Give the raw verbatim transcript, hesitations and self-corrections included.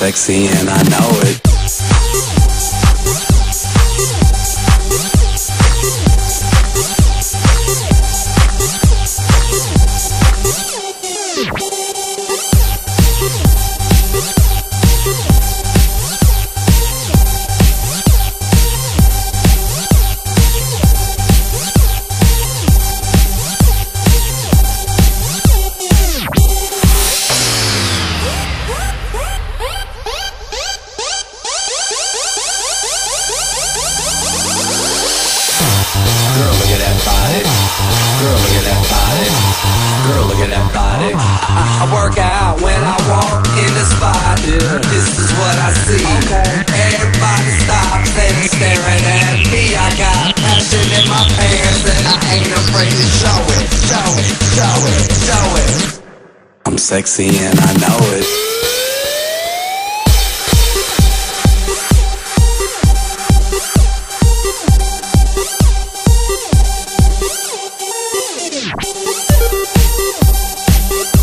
sexy and I know it. Girl, look at that body. Girl, look at that body. Girl, look at that body. I, I work out when I walk in the spot. Yeah. This is what I see. Okay. Everybody stops and staring at me. I got passion in my pants and I ain't afraid to show it. Show it, show it, show it. I'm sexy and I know it. We'll be right back.